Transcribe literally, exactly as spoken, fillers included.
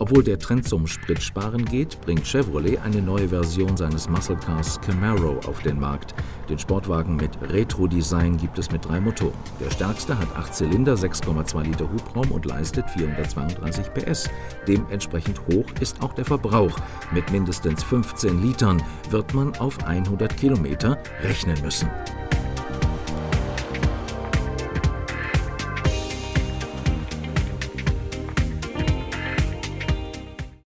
Obwohl der Trend zum Spritsparen geht, bringt Chevrolet eine neue Version seines Muscle Cars Camaro auf den Markt. Den Sportwagen mit Retro-Design gibt es mit drei Motoren. Der stärkste hat acht Zylinder, sechs Komma zwei Liter Hubraum und leistet vierhundertzweiunddreißig P S. Dementsprechend hoch ist auch der Verbrauch. Mit mindestens fünfzehn Litern wird man auf hundert Kilometer rechnen müssen.